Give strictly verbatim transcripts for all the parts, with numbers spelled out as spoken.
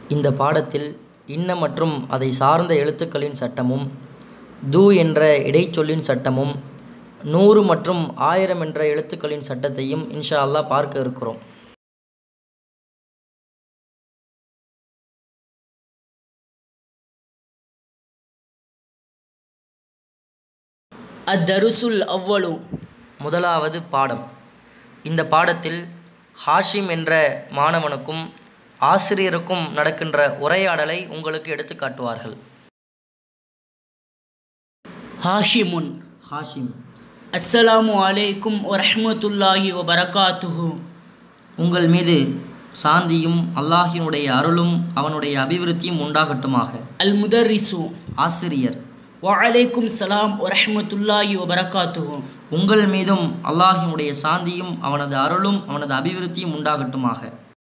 இந்த பாடத்தில் இன்ன மற்றும் அதை சார்ந்த எழுத்துக்களின் சட்டமும், து என்ற இடைச்சொல்லின் சட்டமும், நூறு மற்றும் ஆயிரம் என்ற எழுத்துக்களின் சட்டத்தையும் இன்ஷா அல்லாஹ் பார்க்க இருக்கிறோம். அத்தருசுல் அவ்வளு, முதலாவது பாடம். இந்த பாடத்தில் ஹாஷிம் என்ற மாணவனுக்கும் ஆசிரியருக்கும் நடக்கின்ற உரையாடலை உங்களுக்கு எடுத்து காட்டுவார்கள். ஹாஷிமுன். ஹாஷிம்: அஸ்ஸலாமு அலைக்கும் வரஹ்மத்துல்லாஹி வபரகாத்துஹு. உங்கள் மீது சாந்தியும் அல்லாஹினுடைய அருளும் அவனுடைய அபிவிருத்தியும் உண்டாகட்டுமாக. அல் முதர்ரிசு. ஆசிரியர்: வஅலைக்கும் ஸலாம் வரஹ்மத்துல்லாஹி வபரகாத்துஹு. உங்கள் மீதும் அல்லாஹினுடைய சாந்தியும் அவனது அருளும் அவனது அபிவிருத்தியும் உண்டாகட்டுமாக.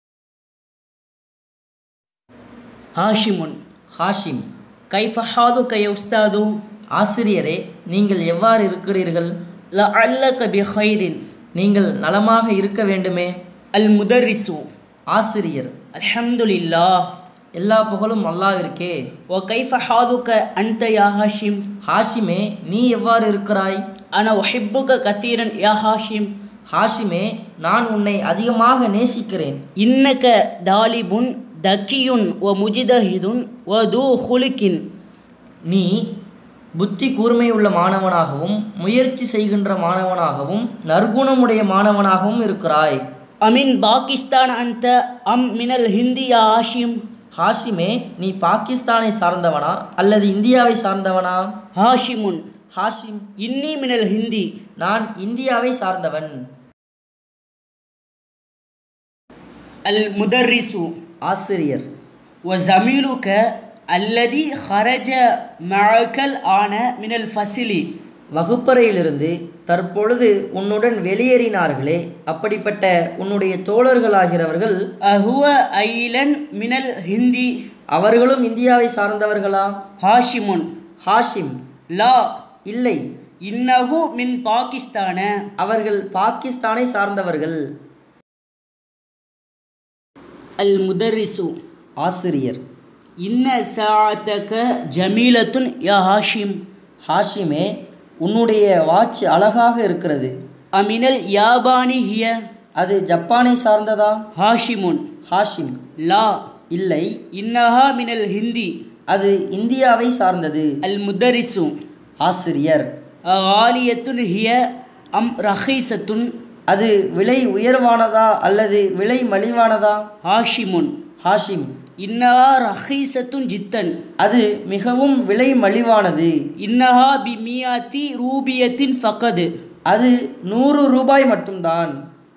ஹாஷிமுன். ஹாஷிம்: கைஃப ஹாலுக யா உஸ்தாது. ஆசிரியரே, நீங்கள் எவ்வாறு இருக்கிறீர்கள்? லஅல்லக பிகைரின். நீங்கள் நலமாக இருக்க வேண்டுமே. அல் முதர்ரிசு. ஆசிரியர்: அல்ஹம்துலில்லாஹ். எல்லா புகழும் அல்லாஹ்விற்கே. வ கைஃப ஹாலுக அன்த யா ஹாஷிம். ஹாஷிமே, நீ எவ்வாறு இருக்கிறாய்? அன உஹிப்புக கஸீரன் யா ஹாஷிம். ஹாஷிமே, நான் உன்னை அதிகமாக நேசிக்கிறேன். இன்னக தாலிபுன் தக்கியுன் வ முஜிதஹிதுன் வ தூ ஹுலுக்கின். நீ புத்தி கூர்மையுள்ள மாணவனாகவும் முயற்சி செய்கின்ற மாணவனாகவும் நற்குணமுடைய மாணவனாகவும் இருக்கிறாய். அமின் பாகிஸ்தான் அந்த அம் மினல் ஹிந்தி யா ஹாஷிம். ஹாஷிமே, நீ பாகிஸ்தானை சார்ந்தவனா அல்லது இந்தியாவை சார்ந்தவனா? ஹாஷிமுன். ஹாஷிம்: இன்னி மினல் ஹிந்தி. நான் இந்தியாவை சார்ந்தவன். அல் முதர்ரிசு. ஆசிரியர்: வ ஜமீலுக அல்லதி ஹரஜ மஅகல் ஆன மினல் ஃபசிலி. வகுப்பறையிலிருந்து தற்பொழுது உன்னுடன் வெளியேறினார்களே, அப்படிப்பட்ட உன்னுடைய தோழர்களாகிறவர்கள் அஹுவ ஐலன் மினல் ஹிந்தி. அவர்களும் இந்தியாவை சார்ந்தவர்களா? ஹாஷிமுன். ஹாஷிம்: லா. இல்லை, இன்னஹு மின் பாகிஸ்தான. அவர்கள் பாகிஸ்தானை சார்ந்தவர்கள். அல் முதர்ரிசு. ஆசிரியர்: இன்ன சாஅத்தக ஜமீலத்துன் யா ஹாஷிம். ஹாஷிமே, உன்னுடைய வாட்ச் அழகாக இருக்கிறது. அமினல் யாபானி ஹிய. அது ஜப்பானை சார்ந்ததா? ஹாஷிமுன். ஹாஷிம்: லா. இல்லை, இன்னஹா மினல் ஹிந்தி. அது இந்தியாவை சார்ந்தது. அல் முதரிசு. ஆசிரியர்: ஆலியத்துன் ஹிய அம் ரஹீசத்துன். அது விலை உயர்வானதா அல்லது விலை மலிவானதா? ஹாஷிமுன். ஹாஷிம்: இன்னஹா ரஹீசத்துன் ஜித்தன். அது மிகவும் விலை மலிவானது. இன்னஹா பி மியாத்தி ரூபியத்தின் ஃபகது. அது நூறு ரூபாய் மட்டும்தான்.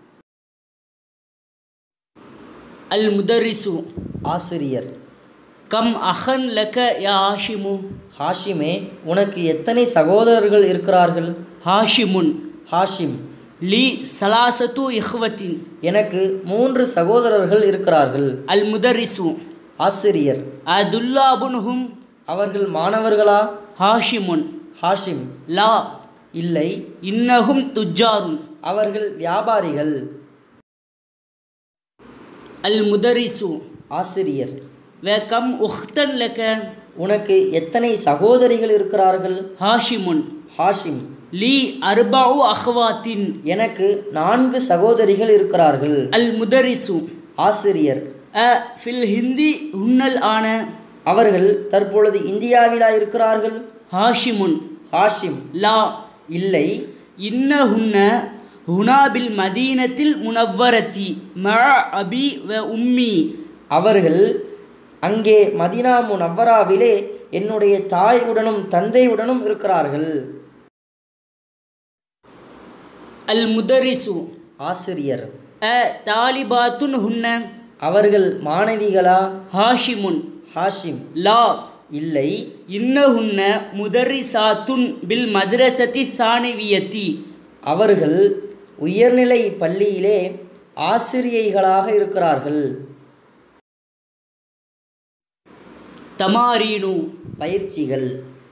அல் முதரிசு. ஆசிரியர்: கம் அஹன் லக யா ஹாஷிமு. ஹாஷிமே, உனக்கு எத்தனை சகோதரர்கள் இருக்கிறார்கள்? ஹாஷிமுன். ஹாஷிம்: லி சலாசத்து இஹ்வத்தின். எனக்கு மூன்று சகோதரர்கள் இருக்கிறார்கள். அல் முதரிசு. ஆசிரியர்: அதுல்லாபுன்ஹும். அவர்கள் மாணவர்களா? ஹாஷிமுன். ஹாஷிம்: லா. இல்லை, இன்னஹும் துஜாருன். அவர்கள் வியாபாரிகள். அல் முதரிசு. ஆசிரியர்: வ கம் உஹ்தன் லக. உனக்கு எத்தனை சகோதரிகள் இருக்கிறார்கள்? ஹாஷிமுன். ஹாஷிம்: லி அர்பஉ அஹ்வாத்தின். எனக்கு நான்கு சகோதரிகள் இருக்கிறார்கள். அல் முதரிசு. ஆசிரியர்: அ ஃபில் ஹிந்தி உன்னல் ஆன. அவர்கள் தற்பொழுது இந்தியாவிலா இருக்கிறார்கள்? ஹாஷிமுன். ஹாஷிம்: லா. இல்லை, இன்னஹுன்ன ஹுனாபில் மதீனத்தில் முனவ்வரத்தி மஅ அபி வ உம்மி. அவர்கள் அங்கே மதீனா முனவ்வராவிலே என்னுடைய தாயுடனும் தந்தையுடனும் இருக்கிறார்கள். அல் முதரிசு. ஆசிரியர்: அ தாலிபாத்துன் ஹுன்ன. அவர்கள் மாணவிகளா? ஹாஷிமுன். ஹாஷிம்: லா. இல்லை, இன்னஹுன்ன முதரிசாத்துன் பில் மദ്രസத்தி சானிவியத்தி. அவர்கள் உயர்நிலை பள்ளியிலே ஆசிரியைகளாக இருக்கிறார்கள். தமாரீனு. பயிற்சிகள்.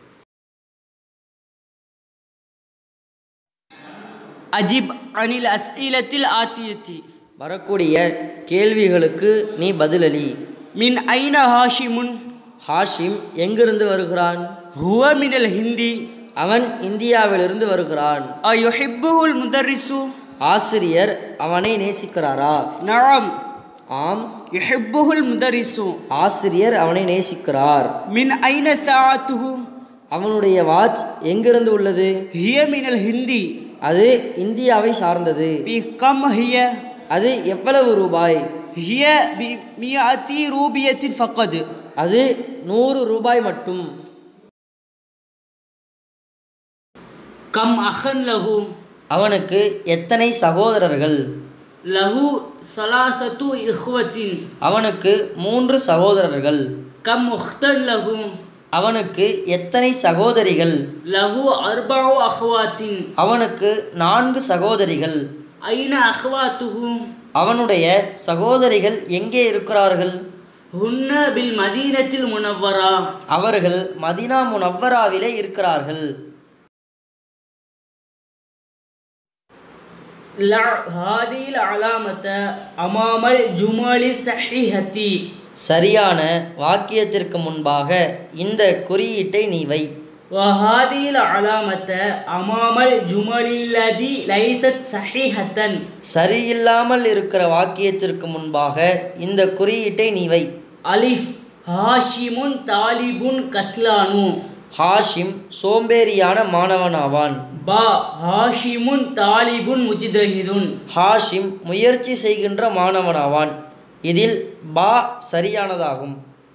அஜிப் அனில் அஸ்இலத்தில் ஆத்தியத்தி. வரக்கூடிய கேள்விகளுக்கு நீ பதிலளி. மின் ஐன ஹாஷிமுன் ஹாஷிம் எங்கிருந்து வருகிறான்? ஹுவ மினல் ஹிந்தி அவன் இந்தியாவிலிருந்து வருகிறான். அயுஹிப்புல் முதர்ரிசு ஆசிரியர் அவனை நேசிக்கிறாரா? நஅம் ஆம், யுஹிப்புல் முதர்ரிசு ஆசிரியர் அவனை நேசிக்கிறார். மின் ஐன சாஅத்துஹு அவனுடைய வாட்ச் எங்கிருந்து உள்ளது? ஹிய மினல் ஹிந்தி அது இந்தியாவை சார்ந்தது. பி கம் ஹிய அது எவ்வளவு ரூபாய்? ஹிய பி மியஅத்தி ரூபியத்தின் ஃபக்கத் அது நூறு ரூபாய் மட்டும். கம் அஹன் லஹு அவனுக்கு எத்தனை சகோதரர்கள்? லஹு சலாசத்து இஹ்வத்தின் அவனுக்கு மூன்று சகோதரர்கள். கம் உஹ்தன் லஹு அவனுக்கு எத்தனை சகோதரிகள்? லஹு அர்பஉ அஹ்வாத்தின் அவனுக்கு நான்கு சகோதரிகள். ஐன அஹ்வாத்துஹு அவனுடைய சகோதரிகள் எங்கே இருக்கிறார்கள்? ஹுன்ன பில் மதீனத்தில் முனவ்வரா அவர்கள் மதீனா முனவ்வராவிலே இருக்கிறார்கள். ஹாதில் அலாமத அமாமல் ஜுமாலி சஹீஹத்தி சரியான வாக்கியத்திற்கு முன்பாக இந்த குறியீட்டை நீ வை. வஹாதில் அலாமத அமாமல் ஜுமலில்லதி லைசத் சஹீஹத்தன் சரியில்லாமல் இருக்கிற வாக்கியத்திற்கு முன்பாக இந்த குறியீட்டை நீ வை. அலிஃப் ஹாஷிமுன் தாலிபுன் கஸ்லானு ஹாஷிம் சோம்பேறியான மாணவனாவான். பா ஹாஷிமுன் தாலிபுன் முஜ்தஹிதுன் ஹாஷிம் முயற்சி செய்கின்ற மாணவனாவான். இதில் பா சரியானதாகும்.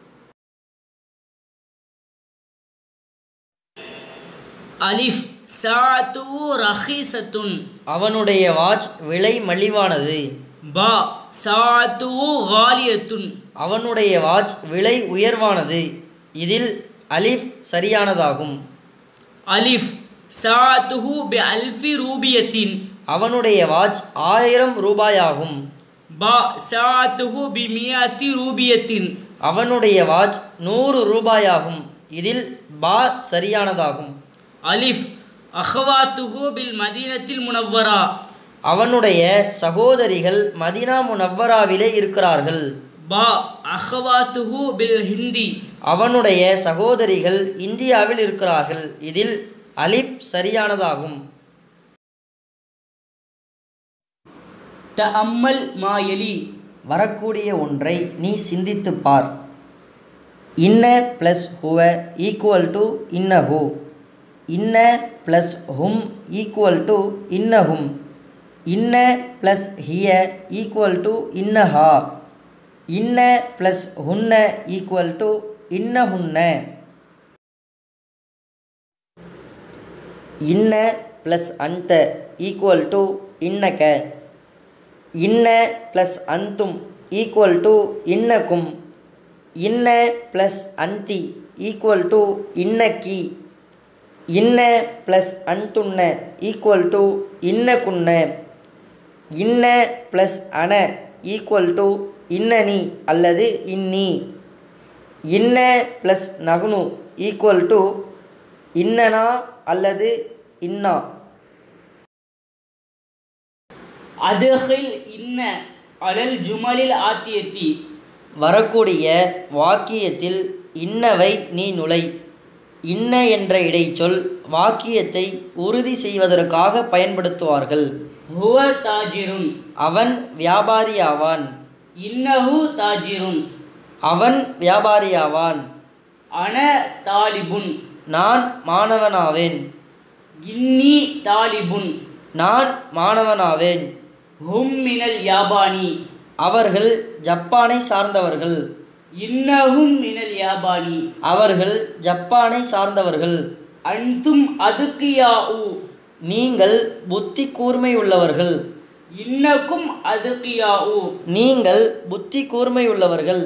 அலிஃப் சாஅத்து ரஹீசத்துன் அவனுடைய வாட்ச் விலை மலிவானது. பா சாஅத்து காலியத்துன் அவனுடைய வாட்ச் விலை உயர்வானது. இதில் அலிஃப் சரியானதாகும். அலிஃப் சாஅத்துஹு பி அல்ஃபி ரூபியத்தின் அவனுடைய வாட்ச் ஆயிரம் ரூபாயாகும். பா சாஅத்துஹு பி மியத்தி ரூபியத்தின் அவனுடைய வாட்ச் நூறு ரூபாயாகும். இதில் பா சரியானதாகும். அலிஃப் அஹ்வாத்துஹு பில் மதீனத்தில் முனவ்வரா அவனுடைய சகோதரிகள் மதீனா முனவ்வராவிலே இருக்கிறார்கள். பா அஹ்வாத்துஹு பில் ஹிந்தி அவனுடைய சகோதரிகள் இந்தியாவில் இருக்கிறார்கள். இதில் அலிஃப் சரியானதாகும். தஅம்மல் மாயலி வரக்கூடிய ஒன்றை நீ சிந்தித்து பார். இன்ன ப்ளஸ் ஹுவ ஈக்குவல் டு இன்னஹு. இன்ன ப்ளஸ் ஹும் ஈக்குவல் டு இன்னஹும். இன்ன ப்ளஸ் ஹிய ஈக்குவல் டு இன்னஹா. இன்ன ப்ளஸ் ஹுன்ன ஈக்குவல் டு இன்னஹுன்ன. இன்ன ப்ளஸ் அன்த ஈக்குவல் டு இன்னக. இன்ன ப்ளஸ் அன்தும் ஈக்குவல் டு இன்னக்கும். இன்ன ப்ளஸ் அன்தி ஈக்குவல் டு இன்னக்கி. இன்ன ப்ளஸ் அன்துன்ன ஈக்குவல் டு இன்னகுன்ன. இன்ன ப்ளஸ் அன ஈக்குவல் டு இன்னனி அல்லது இன்னி. இன்ன ப்ளஸ் நகுனு ஈக்குவல் டு இன்னனா அல்லது இன்னா. அதுகில் இன்ன அலல் ஜுமலில் ஆத்தியத்தி வரக்கூடிய வாக்கியத்தில் இன்னவை நீ நுழை. இன்ன என்ற இடைச்சொல் வாக்கியத்தை உறுதி செய்வதற்காக பயன்படுத்துவார்கள். ஹுவ தாஜிருன் அவன் வியாபாரியாவான். இன்னஹு தாஜிருன் அவன் வியாபாரியாவான். அன தாலிபுன் நான் மாணவனாவேன். இன்னி தாலிபுன் நான் மாணவனாவேன். ஹும் மினல் யாபானி அவர்கள் ஜப்பானை சார்ந்தவர்கள். இன்னஹும் மினல் யாபானி அவர்கள் ஜப்பானை சார்ந்தவர்கள். அன்தும் அதுக்கியாஉ நீங்கள் புத்தி கூர்மையுள்ளவர்கள். இன்னக்கும் அதுக்கியாஉ நீங்கள் புத்தி கூர்மையுள்ளவர்கள்.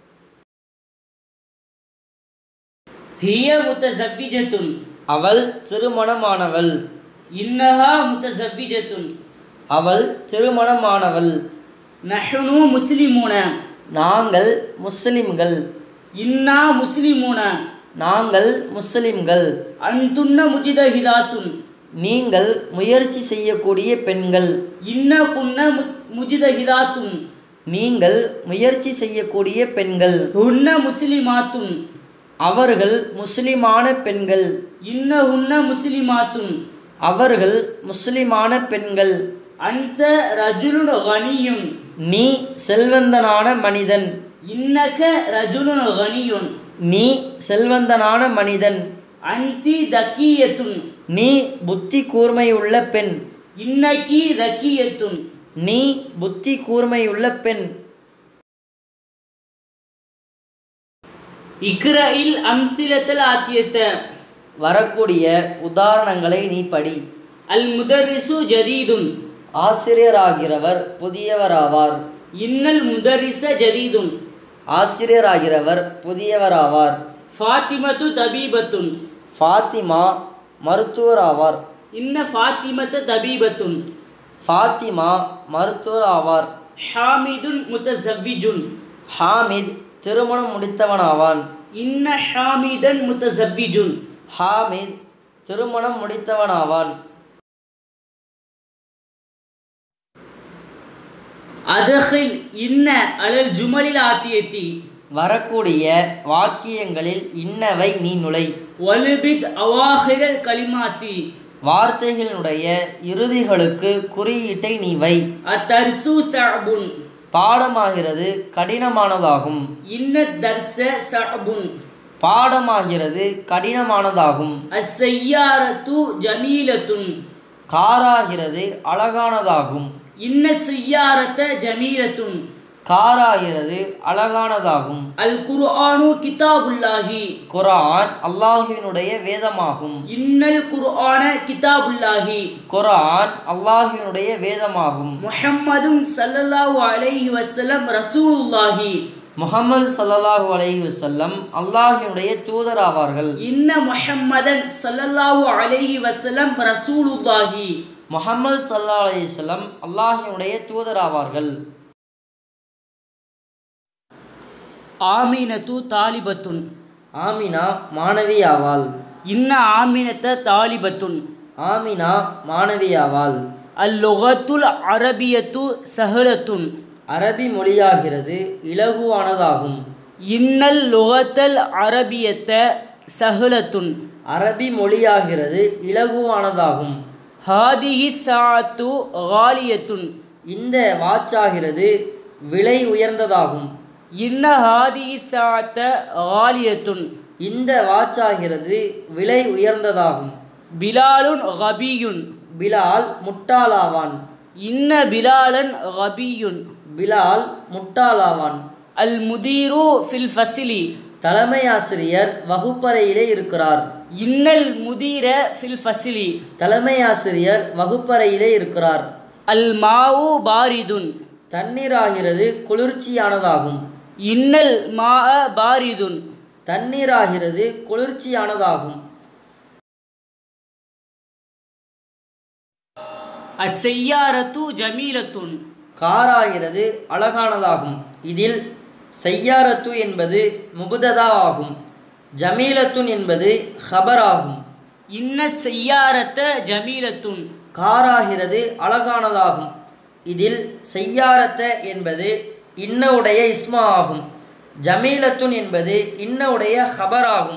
ஹிய முத்தஸவ்விஜத்துன் அவள் திருமணமானவள். இன்னஹா முத்தஸவ்விஜத்துன் அவள் திருமணமானவள். நஹ்னு முஸ்லிமூன நாங்கள் முஸ்லிம்கள். இன்னா முஸ்லிமூன நாங்கள் முஸ்லிம்கள். அன்துன்ன முஜிதஹிதாத்துன் நீங்கள் முயற்சி செய்யக்கூடிய பெண்கள். இன்ன குன்ன முஜிதஹிதாத்துன் நீங்கள் முயற்சி செய்யக்கூடிய பெண்கள். ஹுன்ன முஸ்லிமாத்துன், அவர்கள் முஸ்லிமான பெண்கள். இன்ன ஹுன்ன முஸ்லிமாத்துன், அவர்கள் முஸ்லிமான பெண்கள். அந்த ரஜுலுன் கனியுன், நீ செல்வந்தனான மனிதன். இன்னக ரஜுலுன் கனியுன், நீ செல்வந்தனான மனிதன். அந்தி தக்கியத்துன், நீ புத்தி கூர்மையுள்ள பெண். இன்னக்கி தக்கியத்துன், நீ புத்தி கூர்மையுள்ள பெண். இக்ரஇல் அம்சிலத்தல் ஆத்தியத்த, வரக்கூடிய உதாரணங்களை நீ படி. அல் முதர்ரிசு ஜதீதுன், ஆசிரியராகிறவர் புதியவராவார். இன்னல் முதர்ரிச ஜதீதுன், ஆசிரியராகிறவர் புதியவராவார். ஃபாத்திமத்து தபீபத்துன், ஃபாத்திமா மருத்துவராவார். இன்ன ஃபாத்திமத்து தபீபத்துன், ஃபாத்திமா மருத்துவராவார். ஹாமிதுன் முத்தஸவ்விஜுன், ஹாமித் திருமணம் முடித்தவனாவான். இன்ன ஹாமிதன் முத்தஸவ்விஜுன், ஹாமித் திருமணம் முடித்தவனாவான். அதஹில் இன்ன அலல் ஜுமலில் ஆத்தியத்தி, வரக்கூடிய வாக்கியங்களில் இன்னவை நீ நுழை. வலுபித் அவாஹிரல் கலிமாத்தி, வார்த்தைகளினுடைய இறுதிகளுக்கு குறியீட்டை நீ வை. அத்தர்சு சஅபுன், பாடமாகிறது கடினமானதாகும். இன்ன தர்ச சஅபுன், பாடமாகிறது கடினமானதாகும். அஸ்ஸய்யாரத்து ஜமீலத்துன், காராகிறது அழகானதாகும். இன்ன ஸய்யாரத ஜமீலத்துன், காராகிறது அழகானதாகும். அல் குர்ஆனு கிதாபுல்லாஹி, குர்ஆன் அல்லாஹ்வினுடைய வேதமாகும். இன்னல் குர்ஆன கிதாபுல்லாஹி, குர்ஆன் அல்லாஹ்வினுடைய வேதமாகும். முஹம்மதுன் ஸல்லல்லாஹு அலைஹி வஸல்லம் ரசூலுல்லாஹி, முஹம்மது ஸல்லல்லாஹு அலைஹி வஸல்லம் அல்லாஹ்வினுடைய தூதராவார்கள். இன்ன முஹம்மதன் ஸல்லல்லாஹு அலைஹி வஸல்லம் ரசூலுல்லாஹி, முஹம்மது ஸல்லல்லாஹு அலைஹி வஸல்லம் அல்லாஹ்வினுடைய தூதராவார்கள். ஆமினத்து தாலிபத்துன், ஆமினா மாணவியாவாள். இன்ன ஆமினத்த தாலிபத்துன், ஆமினா மாணவியாவாள். அல் லுகத்துல் அரபியத்து சஹலத்துன், அரபி மொழியாகிறது இலகுவானதாகும். இன்னல் லுகத்தல் அரபியத்த சஹலத்துன், அரபி மொழியாகிறது இலகுவானதாகும். ஹாதிஹி சாத்து காலியத்துன், இந்த வாச்சாகிறது விலை உயர்ந்ததாகும். இன்ன ஹாதிஹி சாத்த காலியத்துன், இந்த வாச்சாகிறது விலை உயர்ந்ததாகும். பிலாலுன் கபியுன், பிலால் முட்டாளாவான். இன்ன பிலாலன் கபியுன், பிலால் முட்டாளாவான். அல் முதீரு ஃபில் ஃபசிலி, தலைமை ஆசிரியர் வகுப்பறையிலே இருக்கிறார். இன்னல் முதீர ஃபில் ஃபசிலி, தலைமை ஆசிரியர் வகுப்பறையிலே இருக்கிறார். அல் மாவு பாரிதுன், தண்ணீராகிறது குளிர்ச்சியானதாகும். இன்னல் மா பாரிதுன், தண்ணீராகிறது குளிர்ச்சியானதாகும். அஸ்ஸய்யாரத்து ஜமீலத்துன், காராகிறது அழகானதாகும். இதில் செய்யாரத்து என்பது முபததா ஆகும். ஜமீலத்துன் என்பது ஹபர் ஆகும். இன்ன செய்யாரத்த ஜமீலத்துன், காராகிறது அழகானதாகும். இதில் செய்யாரத்த என்பது இன்னவுடைய இஸ்மா ஆகும். ஜமீலத்துன் என்பது இன்னவுடைய ஹபர் ஆகும்.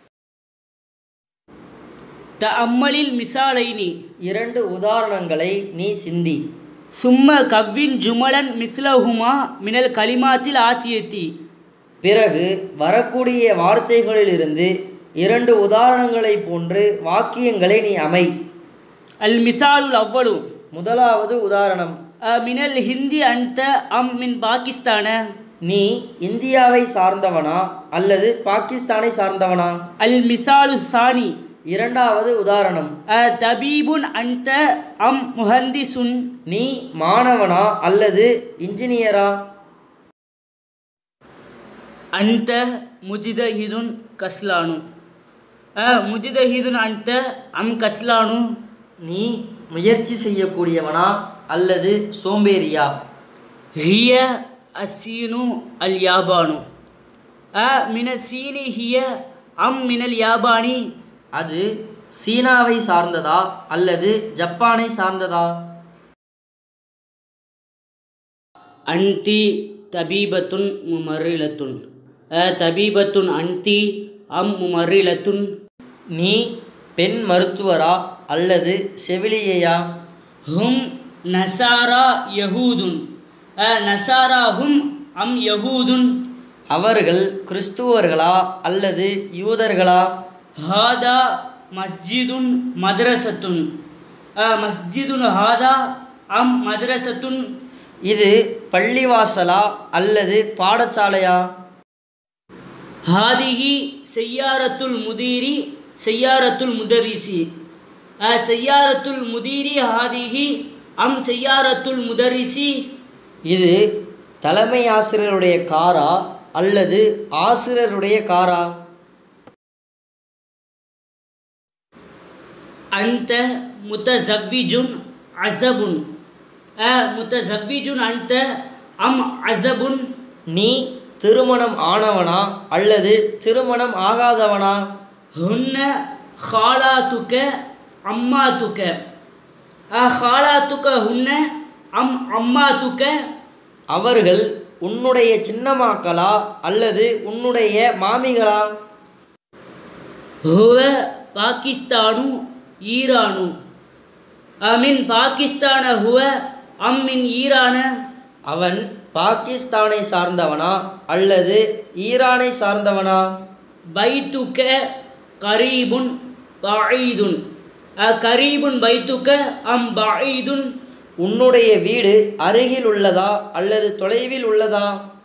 தஅம்மலில் மிசாலைனி, இரண்டு உதாரணங்களை நீ சிந்தி. சும்ம கவ்வின் ஜுமலன் மிஸ்லஹுமா மினல் கலிமாத்தில் ஆத்தியத்தி, பிறகு வரக்கூடிய வார்த்தைகளிலிருந்து இரண்டு உதாரணங்களை போன்று வாக்கியங்களை நீ அமை. அல் மிசாலுல் அவ்வளு, முதலாவது உதாரணம். அ மினல் ஹிந்தி அந்த அம் மின் பாகிஸ்தான, நீ இந்தியாவை சார்ந்தவனா அல்லது பாகிஸ்தானை சார்ந்தவனா? அல் மிசாலு சானி, இரண்டாவது உதாரணம். அ தபீபுன் அந்த அம் முஹந்திசுன், நீ மாணவனா அல்லது இன்ஜினியரா? அந்த முஜிதஹிதுன் கஸ்லானு, அ முஜிதஹிதுன் அந்த அம் கஸ்லானு, நீ முயற்சி செய்யக்கூடியவனா அல்லது சோம்பேறியா? ஹிய அசீனு அல் யாபானு, அ மின சீனி ஹிய அம் மினல் யாபானி, அது சீனாவை சார்ந்ததா அல்லது ஜப்பானை சார்ந்ததா? அன்தி தபீபத்துன் முமர்ரிலத்துன். அ தபீபத்துன் அன்தி அம் முமர்ரிலத்துன். நீ பெண் மருத்துவரா அல்லது செவிலியையா? ஹும் நசாரா யஹூதுன். அ நசாரா ஹும் அம் யஹூதுன். அவர்கள் கிறிஸ்துவர்களா அல்லது யூதர்களா? ஹாதா மஸ்ஜிதுன் மദ്രസத்துன். அ மஸ்ஜிதுன் ஹாதா அம் மദ്രസத்துன். இது பள்ளிவாசலா அல்லது பாடசாலையா? ஹாதிஹி செய்யாரத்துல் முதீரி செய்யாரத்துல் முதரிசி. அ செய்யாரத்துல் முதீரி ஹாதிஹி அம் செய்யாரத்துல் முதரிசி. இது தலைமை ஆசிரியருடைய காரா அல்லது ஆசிரியருடைய காரா? அந்த முத்தஸவ்விஜுன் அஸபுன். அ முத்தஸவ்விஜுன் அந்த அம் அஸபுன். நீ திருமணம் ஆனவனா அல்லது திருமணம் ஆகாதவனா? ஹுன்ன ஹாலாத்துக அம்மாத்துக. அ ஹாலாத்துக ஹுன்ன அம் அம்மாத்துக. அவர்கள் உன்னுடைய சின்னமாக்களா அல்லது உன்னுடைய மாமிகளா? ஹுவ பாகிஸ்தானு ஈரானு. அமின் பாகிஸ்தான ஹுவ அம் மின் ஈரான. அவன் பாகிஸ்தானை சார்ந்தவனா அல்லது ஈரானை சார்ந்தவனா? பைத்துக கரீபுன் பஈதுன். அ கரீபுன் பைத்துக அம் பஈதுன். உன்னுடைய வீடு அருகில் உள்ளதா அல்லது தொலைவில் உள்ளதா?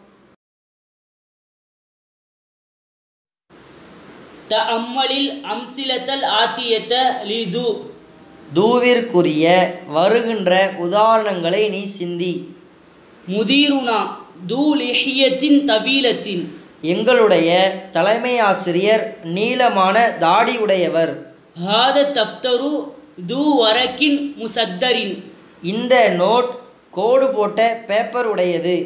தஅம்மலில் அம்சிலத்தல் ஆத்தியத்த லிது. தூவிற்குரிய வருகின்ற உதாரணங்களை நீ சிந்தி. முதீருனா தூ லிஹியத்தின் தவீலத்தின். எங்களுடைய தலைமை ஆசிரியர் நீளமான தாடி உடையவர். ஹாத தஃப்தரு தூ வரக்கின் முசத்தரின். இந்த நோட் கோடு போட்ட பேப்பர் உடையது.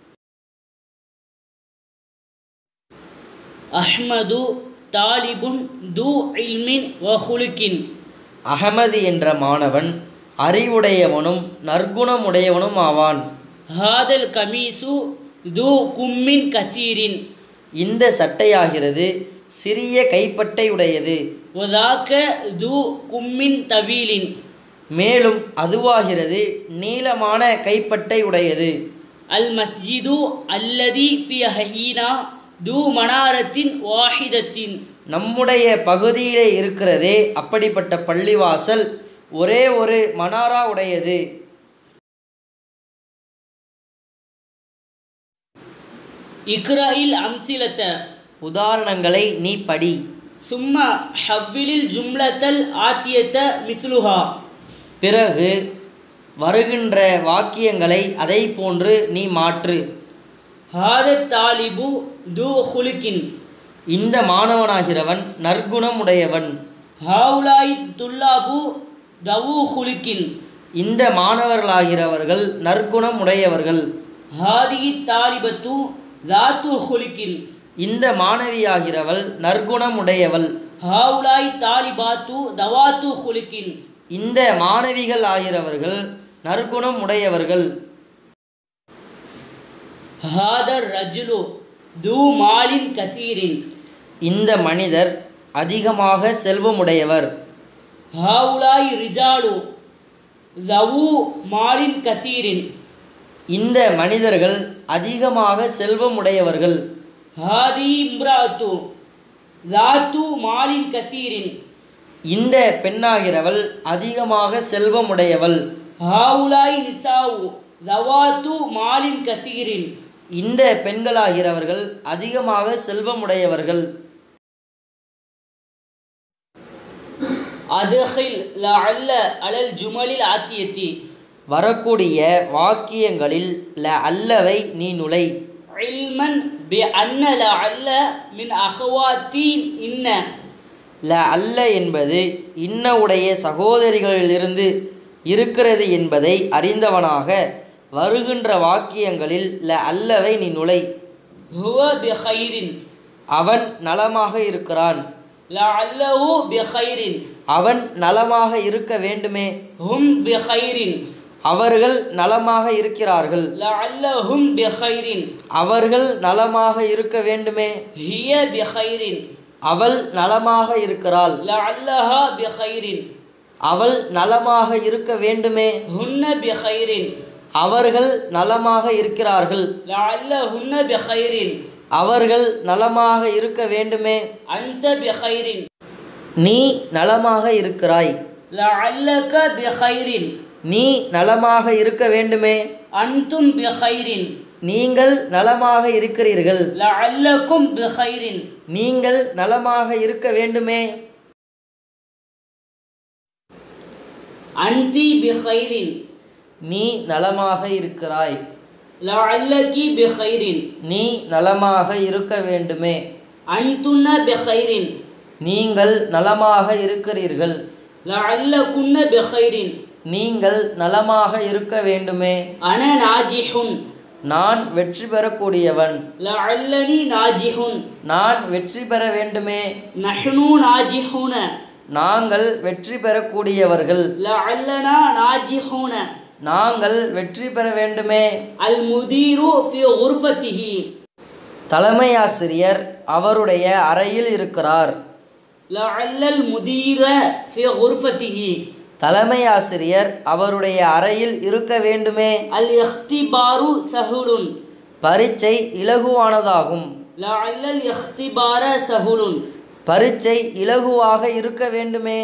அஹ்மது தாலிபுன் தூ இல்மின் வஹுலுக்கின். அகமது என்ற மாணவன் அறிவுடையவனும் நற்குணமுடையவனும் ஆவான். ஹாதல் கமீசு தூ கும்மின் கசீரின். இந்த சட்டையாகிறது சிறிய கைப்பட்டை உடையது. வதாக்க தூ கும்மின் தவீலின். மேலும் அதுவாகிறது நீளமான கைப்பட்டை உடையது. அல் மஸ்ஜிது அல்லதி ஃபி ஹீனா தூ மனாரத்தின் வாஹிதத்தின். நம்முடைய பகுதியிலே இருக்கிறதே அப்படிப்பட்ட பள்ளிவாசல் ஒரே ஒரு மனாரா உடையது. இக்ராயில் அம்சிலத்த. உதாரணங்களை நீ படி. சும்மா ஹவ்விலில் ஜும்லத்தல் ஆத்தியத்த மிஸ்லுஹா. பிறகு வருகின்ற வாக்கியங்களை அதை போன்று நீ மாற்று. ஹாதத் தாலிபு தூ ஹுலுக்கின். இந்த மாணவனாகிறவன் நற்குணம் உடையவன். ஹாவுலாய் துல்லாபு தவு ஹுலுக்கின். இந்த மாணவர்களாகிறவர்கள் நற்குணம் உடையவர்கள். ஹாதிகி தாலிபத்து தாத்து ஹுலுக்கின். இந்த மாணவியாகிறவள் நற்குணம் உடையவள். ஹாவுலாய் தாலிபாத்து தவாத்து ஹுலுக்கின். இந்த மாணவிகள் ஆகிறவர்கள் நற்குணம் உடையவர்கள். ஹாதர் ரஜுலு தூ மாலின் கசீரின். இந்த மனிதர் அதிகமாக செல்வமுடையவர். ஹாவுலாய் ரிஜாலு தவு மாலின் கசீரின். இந்த மனிதர்கள் அதிகமாக செல்வமுடையவர்கள். ஹாதி இம்ராத்து தாத்து மாலின் கசீரின். இந்த பெண்ணாகிறவள் அதிகமாக செல்வமுடையவள். ஹாவுலாய் நிசாவு தவாத்து மாலின் கசீரின். இந்த பெண்களாகிறவர்கள் அதிகமாக செல்வமுடையவர்கள். அதுஹில் லஅல்ல அலல் ஜுமலில் ஆத்தியத்தி. வரக்கூடிய வாக்கியங்களில் ல அல்லவை நீ நுழை. இல்மன் பி அன்ன லஅல்ல மின் அஹ்வாத்தீன் இன்ன. ல அல்ல என்பது இன்ன உடைய சகோதரிகளிலிருந்து இருக்கிறது என்பதை அறிந்தவனாக வருகின்ற வாக்கியங்களில் ல அல்லவை நீ நுழை. ஹுவ பி ஹைரின். அவன் நலமாக இருக்கிறான். லஅல்லஹு பி ஹைரின். அவன் நலமாக இருக்க வேண்டுமே. ஹும் பி ஹைரின். அவர்கள் நலமாக இருக்கிறார்கள். லஅல்லஹும் பிகைரின். அவர்கள் நலமாக இருக்க வேண்டுமே. ஹிய பிகைரின். அவள் நலமாக இருக்கிறாள். லஅல்லஹா பிகைரின். அவள் நலமாக இருக்க வேண்டுமே. ஹுன்ன பிகைரின். அவர்கள் நலமாக இருக்கிறார்கள். லஅல்லஹுன்ன பிகைரின். அவர்கள் நலமாக இருக்க வேண்டுமே. அன்த பிகைரின். நீ நலமாக இருக்கிறாய். லஅல்லக பிகைரின். நீ நலமாக இருக்க வேண்டுமே. அன்தும் பிகைரின். நீங்கள் நலமாக இருக்கிறீர்கள். லஅல்லகும் பிகைரின். நீங்கள் நலமாக இருக்க வேண்டுமே. அன்தி பிகைரின். நீ நலமாக இருக்கிறாய். லஅல்லகி பிகைரின். நீ நலமாக இருக்க வேண்டுமே. அன்துன்ன பிகைரின். நீங்கள் நலமாக இருக்கிறீர்கள். லஅல்லகுன்ன பிகைரின். நீங்கள் நலமாக இருக்க வேண்டுமே. அன நாஜிஹுன். நான் வெற்றி பெறக்கூடியவன். லஅல்லனி நாஜிஹுன். நான் வெற்றி பெற வேண்டுமே. நஹ்னு நாஜிஹுன. நாங்கள் வெற்றி பெறக்கூடியவர்கள். லஅல்லனா நாஜிஹுன. நாங்கள் வெற்றி பெற வேண்டுமே. அல் முதீரு ஃபி குர்ஃபத்திஹி. தலைமை ஆசிரியர் அவருடைய அறையில் இருக்கிறார். லஅல்லல் முதீர ஃபி குர்ஃபத்திஹி. தலைமை ஆசிரியர் அவருடைய அறையில் இருக்க வேண்டுமே. அல் இக்திபாரு சஹுலுன். பரீட்சை இலகுவானதாகும். லஅல்லல் இக்திபார சஹுலுன். பரீட்சை இலகுவாக இருக்க வேண்டுமே.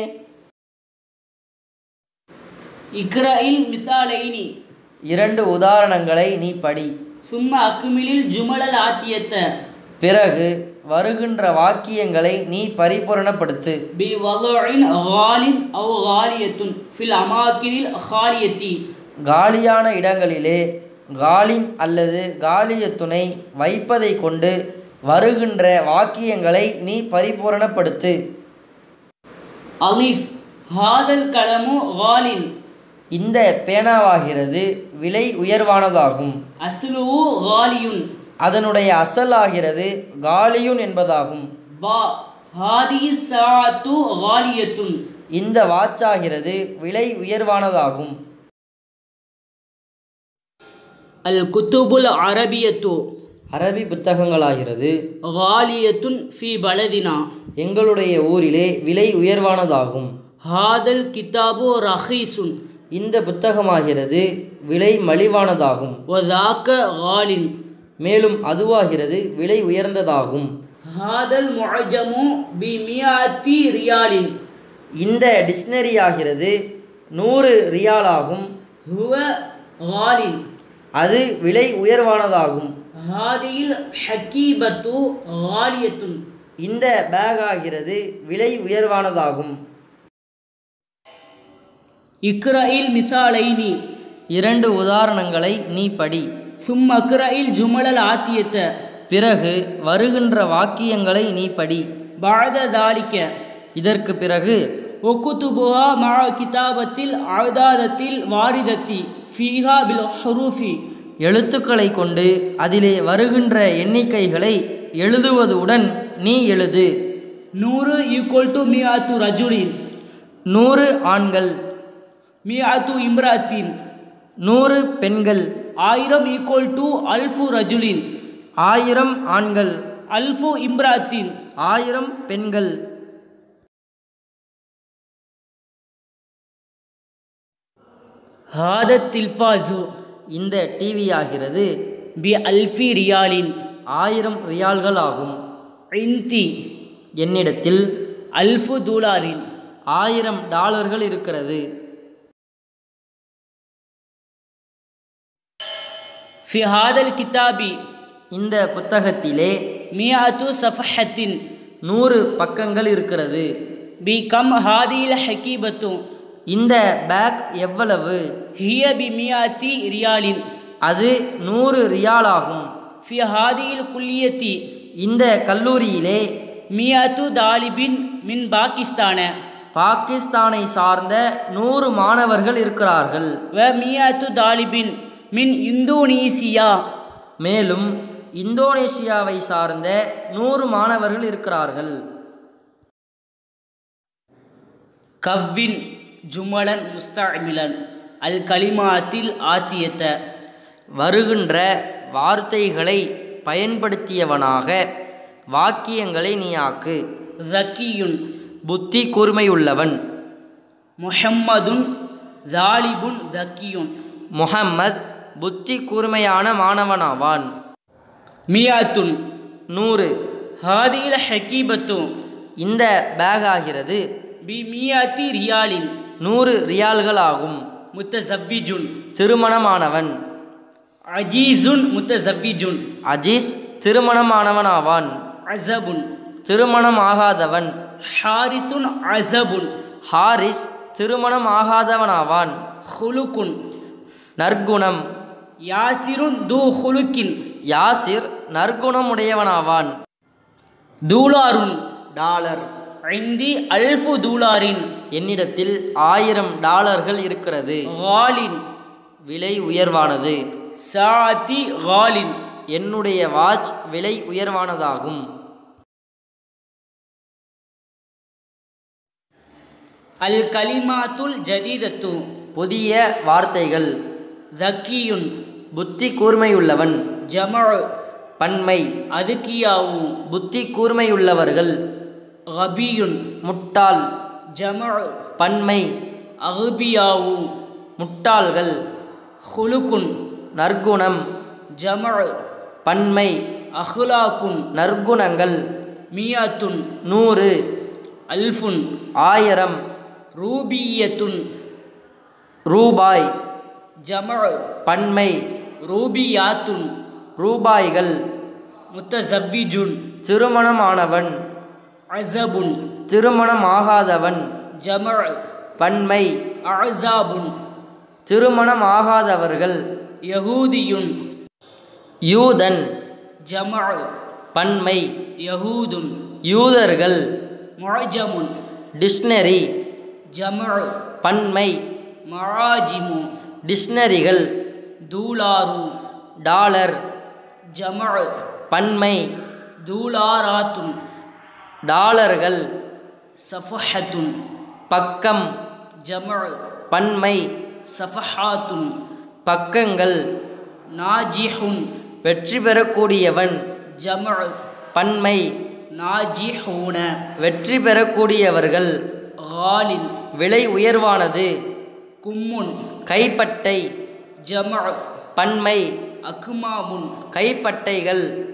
இக்ரஇல் மிசாலைனி. இரண்டு உதாரணங்களை நீ படி. சும்ம அக்மிலில் ஜுமலல் ஆத்தியத்த. பிறகு வருகின்ற வாக்கியங்களை நீ பரிபூரணப்படுத்து. பி வதுஇன் காலின் அவ் காலியத்துன் ஃபில் அமாக்கினில் காலியத்தி. காலியான இடங்களிலே காலின் அல்லது காலியத்துனை வைப்பதை கொண்டு வருகின்ற வாக்கியங்களை நீ பரிபூரணப்படுத்து. அலிஃப் ஹாதல் கலமு காலின். இந்த பேனாவாகிறது விலை உயர்வானதாகும். அஸ்லுஹு காலியுன். அதனுடைய அசலாகிறது காலியுன் என்பதாகும். பா ஹாதிஹி ஸாஅத்து காலியத்துன். இந்த வாட்சாகிறது விலை உயர்வானதாகும். அல் குத்துபுல் அரபியத்து. அரபி புத்தகங்களாகிறது காலியத்துன் ஃபி பலதினா. எங்களுடைய ஊரிலே விலை உயர்வானதாகும். ஹாதல் கிதாபு ரஹீசுன். இந்த புத்தகமாகிறது விலை மலிவானதாகும். வதாக்க காலின். மேலும் அதுவாகிறது விலை உயர்ந்ததாகும். ஹாதல் முஅஜமு பி மியாத்தி ரியாலின். இந்த டிக்ஷனரி ஆகிறது நூறு ரியாலாகும். ஹுவ காலின். அது விலை உயர்வானதாகும். ஹாதில் ஹக்கீபத்து காலியத்துன். இந்த பேக் ஆகிறது விலை உயர்வானதாகும். இக்ரஇல் மிசாலைனி. இரண்டு உதாரணங்களை நீ படி. சும்ம இக்ரஇல் ஜுமலல் ஆத்தியத்த. பிறகு வருகின்ற வாக்கியங்களை நீ படி. பஅத தாலிக. இதற்கு பிறகு ஒகுதுபுஹா மஅ கிதாபத்தில் அதாதத்தில் வாரிதத்தி ஃபீஹா பில் ஹுரூஃபி. எழுத்துக்களை கொண்டு அதிலே வருகின்ற எண்ணிக்கைகளை எழுதுவதுடன் நீ எழுது. நூறு ஈக்குவல் டு மியாத்து ரஜுலின். நூறு ஆண்கள். மியாத்து இம்ராத்தின். நூறு பெண்கள். ஆயிரம் ஈக்குவல் டு அல்ஃபு ரஜுலின். ஆயிரம் ஆண்கள். அல்ஃபு இம்ராத்தின். ஆயிரம் பெண்கள். ஹாதத் தில்ஃபாசு. இந்த டிவி ஆகிறது பி அல்ஃபி ரியாலின். ஆயிரம் ரியால்கள் ஆகும். இந்தி. என்னிடத்தில் அல்ஃபு தூலாரின். ஆயிரம் டாலர்கள் இருக்கிறது. ஃபி ஹாதல் கிதாபி. இந்த புத்தகத்திலே மியாத்து சஃபஹத்தின். நூறு பக்கங்கள் இருக்கிறது. பி கம் ஹாதில் ஹக்கீபத்து. இந்த பேக் எவ்வளவு? ஹிய பி மியாத்தி ரியாலின். அது நூறு ரியால் ஆகும். ஃபி ஹாதில் குல்லியத்தி. இந்த கல்லூரியிலே மியாத்து தாலிபின் மின் பாகிஸ்தான. பாகிஸ்தானை சார்ந்த நூறு மாணவர்கள் இருக்கிறார்கள். வ மியாத்து தாலிபின் மின் இந்தோனேசியா. மேலும் இந்தோனேசியாவை சார்ந்த நூறு மாணவர்கள் இருக்கிறார்கள். கவ்வின் ஜுமலன் முஸ்தஅமிலன். அல் கலிமாத்தில் ஆத்தியத்த வருகின்ற வார்த்தைகளை பயன்படுத்தியவனாக வாக்கியங்களை நீ ஆக்கு. ஜக்கியுன் புத்தி கூர்மையுள்ளவன். முஹம்மதுன் ஜாலிபுன் தக்கியுன் முஹம்மத் புத்தி கூர்மையான மாணவனாவான். மியாத்துன் நூறு. ஹாதில் ஹக்கீபத்து இந்த பேக் ஆகிறது பி மியாத்தி ரியாலின் நூறு ரியால்கள் ஆகும். முத்தசவ்விஜுன் திருமணமானவன். அஜீசுன் முத்தசவ்விஜுன் அஜீஸ் திருமணமானவனாவான். அஸபுன் திருமணம் ஆகாதவன். ஹாரிசுன் அஸபுன் ஹாரிஸ் திருமணம் ஆகாதவனாவான். ஹுலுக்குன் நற்குணம். யாசிருன் தூ ஹுலுக்கின் யாசிர் நற்குணம் உடையவனாவான். தூலாருன் டாலர். ஐந்தி அல்ஃபு தூலாரின் என்னிடத்தில் ஆயிரம் டாலர்கள் இருக்கிறது. காலின் விலை உயர்வானது. சாத்தி காலின் என்னுடைய வாட்ச் விலை உயர்வானதாகும். அல் கலிமாத்துல் ஜதீதத்து புதிய வார்த்தைகள். ஜக்கியுன் புத்தி கூர்மையுள்ளவன். ஜமஅ பன்மை. அதுக்கியாவு புத்தி கூர்மையுள்ளவர்கள். கபியுன் முட்டாள். ஜமஅ பன்மை. அகுபியாவு முட்டாள்கள். ஹுலுக்குன் நற்குணம். ஜமஅ பன்மை. அஹ்லாக்குன் நற்குணங்கள். மியாத்துன் நூறு. அல்ஃபுன் ஆயிரம். ரூபியத்துன் ரூபாய். ஜமஅ பன்மை. ரூபியாத்துன் ரூபாய்கள். முத்தசவ்விஜுன் திருமணமானவன். அஸபுன் திருமணமாகாதவன். ஜமஅ பன்மை. அஸாபுன் திருமணமாகாதவர்கள். யஹூதியுன் யூதன். ஜமஅ பன்மை. யஹூதுன் யூதர்கள். முஅஜமுன் டிக்ஷனரி. ஜமஅ பன்மை. மஆஜிமு டிக்ஷனரிகள். தூலாரு டாலர். ஜமஅ பன்மை. தூலாராத்துன் டாலர்கள். சஃபஹத்துன் பக்கம். ஜமஅ பன்மை. சஃபஹாத்துன் பக்கங்கள். நாஜிஹுன் வெற்றி பெறக்கூடியவன். ஜமஅ பன்மை. நாஜிஹூன வெற்றி பெறக்கூடியவர்கள். காலின் விலை உயர்வானது. கும்முன் கைப்பட்டை. ஜமஅ பன்மை. அக்மாமுன் கைப்பட்டைகள்.